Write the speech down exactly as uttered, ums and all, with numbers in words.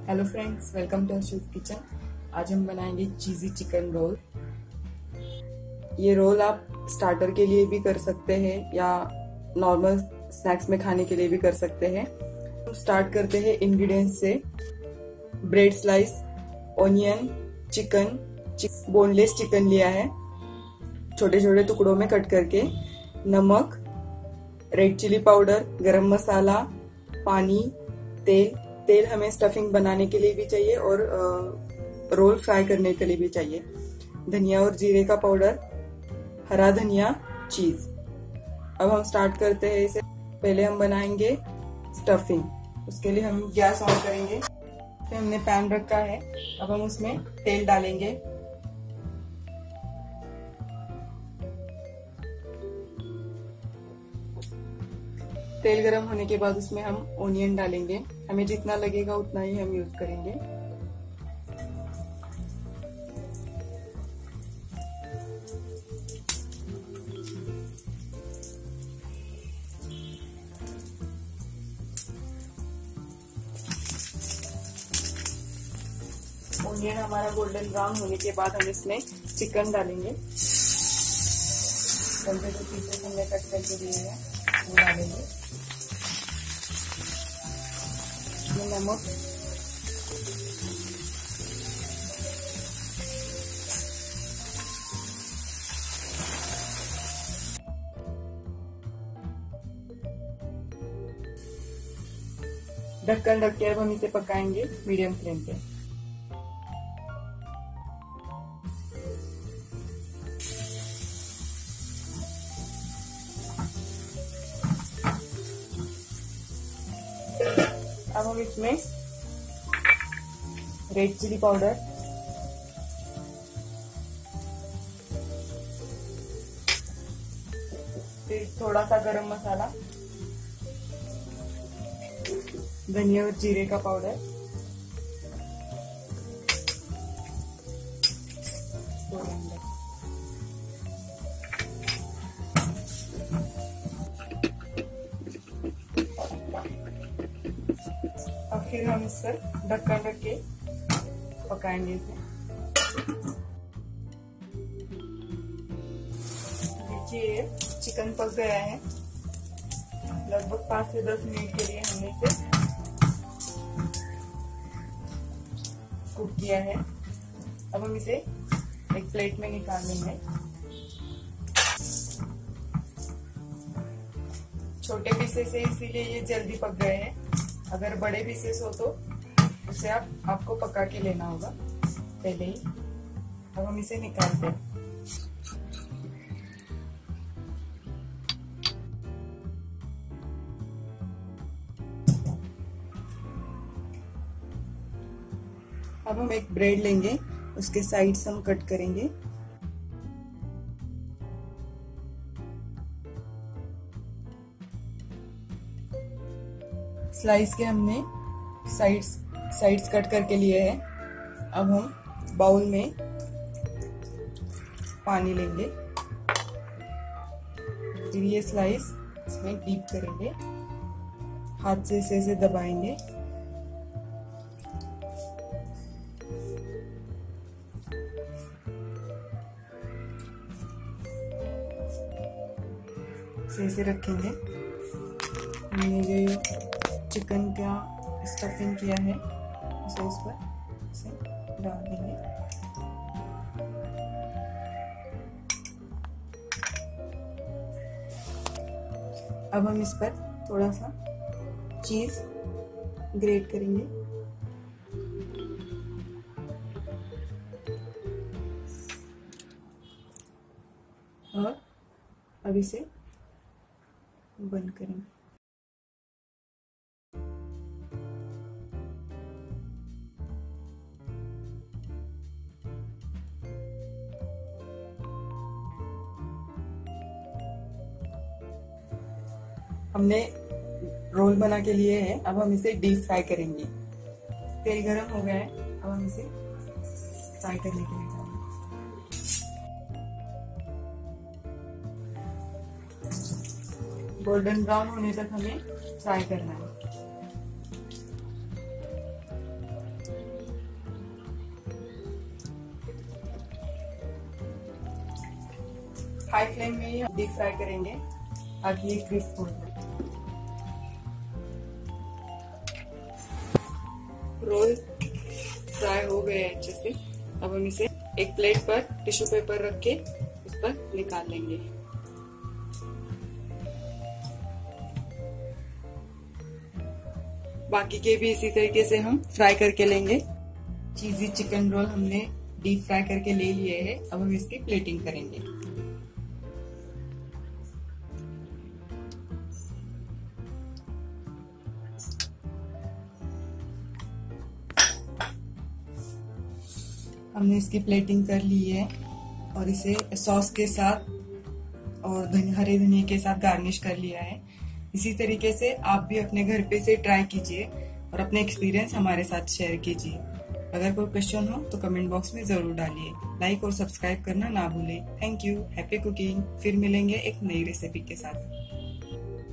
Hello friends, welcome to Ashu's kitchen. आज हम बनाएंगे चीज़ी चिकन रोल। ये रोल आप स्टार्टर के लिए भी कर सकते हैं या नॉर्मल स्नैक्स में खाने के लिए भी कर सकते हैं। हम स्टार्ट करते हैं इंग्रेडिएंट्स से। Bread slice, onion, chicken, boneless chicken लिया है छोटे छोटे टुकड़ों में कट करके, नमक, रेड चिली पाउडर, गरम मसाला, पानी, तेल। तेल हमें स्टफिंग बनाने के लिए भी चाहिए और रोल फ्राई करने के लिए भी चाहिए। धनिया और जीरे का पाउडर, हरा धनिया, चीज। अब हम स्टार्ट करते हैं इसे। पहले हम बनाएंगे स्टफिंग। उसके लिए हम गैस ऑन करेंगे। फिर हमने पैन रखा है, अब हम उसमें तेल डालेंगे। तेल गरम होने के बाद उसमें हम ओनियन डालेंगे। हमें जितना लगेगा उतना ही हम यूज करेंगे। ओनियन हमारा गोल्डन ब्राउन होने के बाद हम इसमें चिकन डालेंगे। छोटे जो पीसेस हमने कट करके दिए हैं वो डालेंगे। नमक, ढक्कन ढक के अब हम इसे पकाएंगे मीडियम फ्लेम पे। अब हम इसमें रेड चिली पाउडर, फिर थोड़ा सा गरम मसाला, धनिया और जीरे का पाउडर, और फिर हम इस पर ढक्कन रख के पकाएंगे इसे। देखिए चिकन पक गया है। लगभग पाँच से दस मिनट के लिए हमने इसे कुक किया है। अब हम इसे एक प्लेट में निकाल लेंगे। छोटे पीसेस है इसीलिए ये जल्दी पक गए हैं। अगर बड़े पीसेस हो तो उसे आप आपको पका के लेना होगा पहले ही। अब हम इसे निकालते हैं। अब हम एक ब्रेड लेंगे, उसके साइड्स हम कट करेंगे। स्लाइस के हमने साइड्स साइड्स कट करके लिए हैं। अब हम बाउल में पानी लेंगे, फिर ये स्लाइस इसमें डीप करेंगे, हाथ से इसे ऐसे दबाएंगे। इसे ऐसे रखेंगे। हमने जो चिकन का स्टफिंग किया है उसे इस पर इसे डाल देंगे। अब हम इस पर थोड़ा सा चीज ग्रेट करेंगे। और अब इसे बंद करेंगे। हमने रोल बना के लिए हैं। अब हम इसे डीप फ्राई करेंगे। तेल गरम हो गया है, अब हम इसे फ्राई करने के लिए डालेंगे। गोल्डन ब्राउन होने तक हमें फ्राई करना है। हाई फ्लेम में ही डीप फ्राई करेंगे ताकि ये क्रिस्प हो जाए। रोल फ्राई हो गए अच्छे से। अब हम इसे एक प्लेट पर टिश्यू पेपर रख के उस पर निकाल लेंगे। बाकी के भी इसी तरीके से हम फ्राई करके लेंगे। चीजी चिकन रोल हमने डीप फ्राई करके ले लिए हैं। अब हम इसकी प्लेटिंग करेंगे। हमने इसकी प्लेटिंग कर ली है और इसे सॉस के साथ और हरे धनिया के साथ गार्निश कर लिया है। इसी तरीके से आप भी अपने घर पे से ट्राई कीजिए और अपने एक्सपीरियंस हमारे साथ शेयर कीजिए। अगर कोई क्वेश्चन हो तो कमेंट बॉक्स में जरूर डालिए। लाइक और सब्सक्राइब करना ना भूलें। Thank you. Happy cooking. फिर मिलेंगे एक नई रेसिपी के साथ।